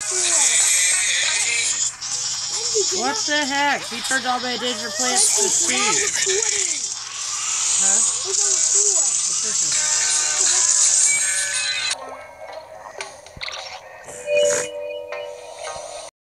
What the heck? He turned all my danger plants to seed. Huh?